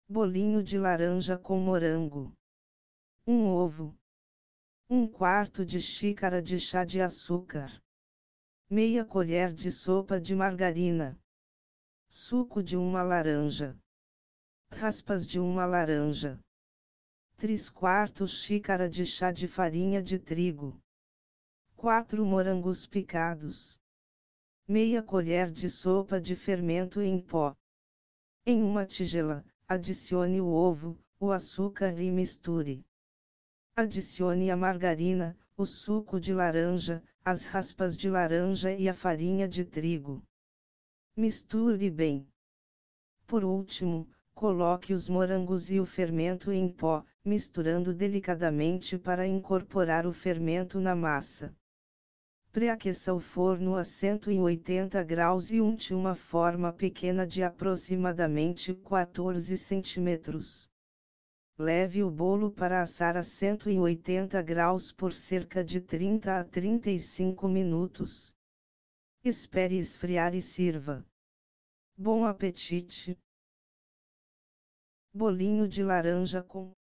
Bolinho de laranja com morango. Um ovo. 1/4 de xícara de chá de açúcar. Meia colher de sopa de margarina. Suco de uma laranja. Raspas de uma laranja. 3/4 xícara de chá de farinha de trigo. 4 morangos picados. Meia colher de sopa de fermento em pó. Em uma tigela, adicione o ovo, o açúcar e misture. Adicione a margarina, o suco de laranja, as raspas de laranja e a farinha de trigo. Misture bem. Por último, coloque os morangos e o fermento em pó, misturando delicadamente para incorporar o fermento na massa. Pré-aqueça o forno a 180 graus e unte uma forma pequena de aproximadamente 14 centímetros. Leve o bolo para assar a 180 graus por cerca de 30 a 35 minutos. Espere esfriar e sirva. Bom apetite! Bolinho de laranja com